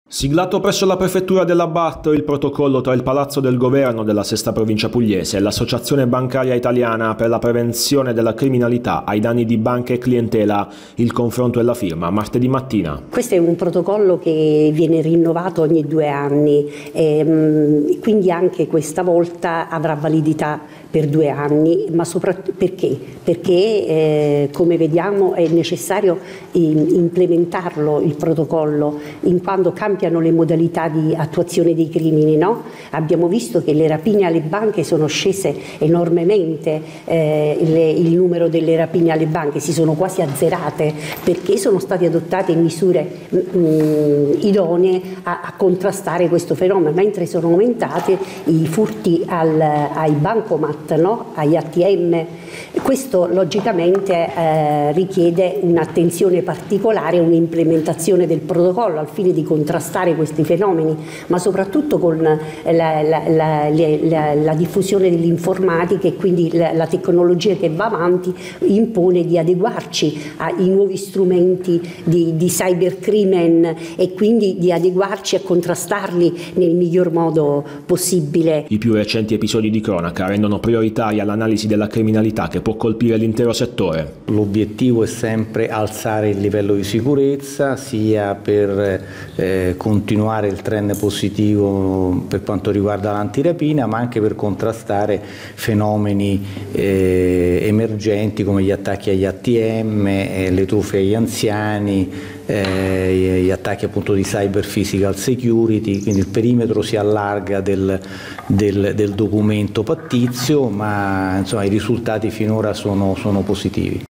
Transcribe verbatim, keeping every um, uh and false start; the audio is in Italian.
Siglato presso la prefettura dell'Abruzzo il protocollo tra il Palazzo del Governo della Sesta Provincia Pugliese e l'Associazione Bancaria Italiana per la prevenzione della criminalità ai danni di banche e clientela. Il confronto e la firma martedì mattina. Questo è un protocollo che viene rinnovato ogni due anni, e quindi anche questa volta avrà validità per due anni, ma soprattutto perché? Perché eh, come vediamo è necessario implementarlo il protocollo, in quanto cambiano le modalità di attuazione dei crimini, no? Abbiamo visto che le rapine alle banche sono scese enormemente, eh, le, il numero delle rapine alle banche si sono quasi azzerate perché sono state adottate misure mh, idonee a, a contrastare questo fenomeno, mentre sono aumentate i furti al, ai bancomat, no? Agli A T M. Questo logicamente eh, richiede un'attenzione particolare, un'implementazione del protocollo al fine di contrastare questi fenomeni, ma soprattutto con la, la, la, la, la diffusione dell'informatica e quindi la, la tecnologia che va avanti impone di adeguarci ai nuovi strumenti di, di cybercrimen e quindi di adeguarci a contrastarli nel miglior modo possibile. I più recenti episodi di cronaca rendono prioritaria l'analisi della criminalità che può colpire l'intero settore. L'obiettivo è sempre alzare il livello di sicurezza, sia per eh, continuare il trend positivo per quanto riguarda l'antirapina, ma anche per contrastare fenomeni eh, emergenti come gli attacchi agli A T M, eh, le truffe agli anziani, eh, gli attacchi appunto di cyber physical security, quindi il perimetro si allarga del, del, del documento pattizio, ma insomma, i risultati finora sono, sono positivi.